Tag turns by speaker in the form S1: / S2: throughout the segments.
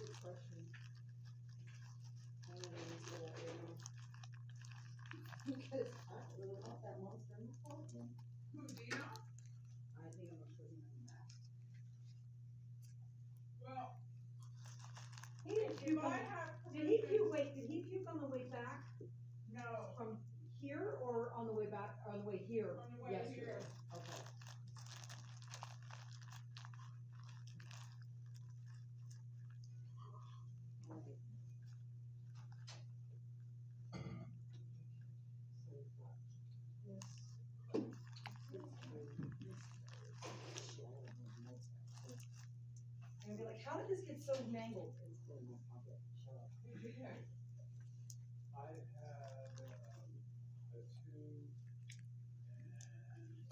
S1: good question. I don't know answer that right now. Because I don't really want that monster in the car again.
S2: Who, do you know?
S1: I think I'm gonna put him in that.
S2: Well,
S1: He didn't
S2: if
S1: puke
S2: I
S1: on
S2: have
S1: the, did he
S2: permission-
S1: puke, wait, did he puke on the way back
S2: No,
S1: from here or on the way back, on the way here?
S2: on the way
S1: yesterday?
S2: here.
S1: Okay. Alright. So we've got this. And be like, how did this get so mangled? It's still in my pocket. Shut up.
S2: Yeah.
S3: I had a 2 and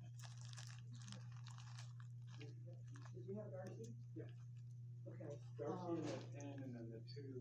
S1: Did you have Darcy?
S3: Yeah.
S1: Okay.
S3: Darcy and the 10 and then the 2.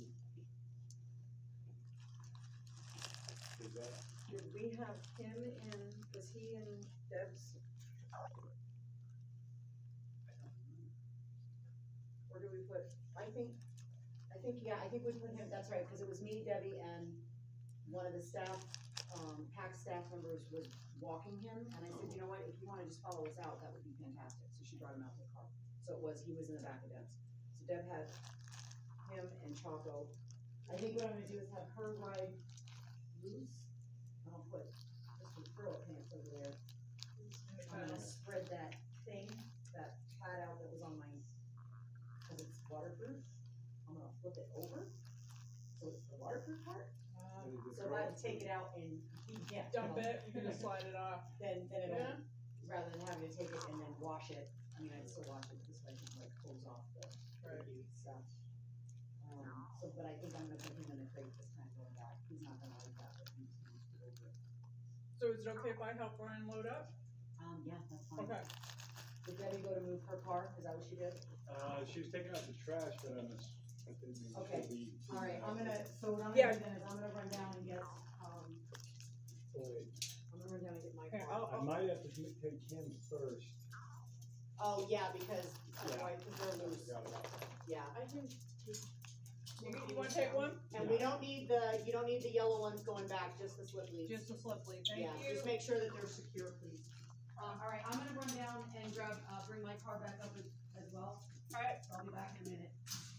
S3: Is that?
S1: Did we have him in, was he in Deb's?
S3: I don't know.
S1: Or do we put, yeah, I think we put him, that's right, because it was me, Debbie, and one of the staff, PAC staff members was walking him, and I said, you know what, if you wanna just follow us out, that would be fantastic, so she brought him out to the car. So he was in the back of Deb's. So Deb had him and Choco. I think what I'm gonna do is have her ride loose, and I'll put just some furrow pants over there. I'm gonna spread that thing, that pad out that was on my, cause it's waterproof. I'm gonna flip it over, so it's the waterproof part. So if I have to take it out and
S2: Dump it, you're gonna slide it off.
S1: then it'll,
S2: Yeah.
S1: rather than having to take it and then wash it, I mean, I'd still wash it, but this way I can like close off the
S2: Right.
S1: stuff. But I think I'm gonna put him in the crate this time going back, he's not gonna like that, but he's going to go over it.
S2: So is it okay if I help Ryan load up?
S1: Yeah, that's fine.
S2: Okay.
S1: Did Debbie go to move her car, is that what she did?
S3: She was taking out the trash, but I think maybe
S1: Okay.
S3: she'll be.
S1: Alright, so what I'm
S2: Yeah.
S1: gonna do then is I'm gonna run down and get,
S3: Wait,
S1: I'm gonna run down and get my
S2: Okay,
S1: car.
S3: I might have to take Kim's first.
S1: Oh, yeah, because,
S3: Yeah.
S1: because they're loose,
S3: Forgot about that.
S1: yeah.
S2: I can. You wanna take one?
S1: And we don't need you don't need the yellow ones going back, just the slip leads.
S2: Just a slip lead,
S1: Yeah,
S2: thank you.
S1: just make sure that they're secure, please. Alright, I'm gonna run down and grab, bring my car back up as well,
S2: Alright,
S1: so I'll be back in a minute.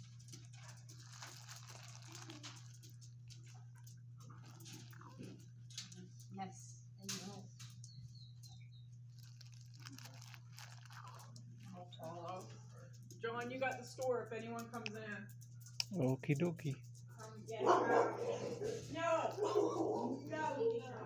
S4: Yes, I know.
S2: I'll follow. John, you got the store if anyone comes in.
S5: Okie dokie.
S2: Come get her. No! No!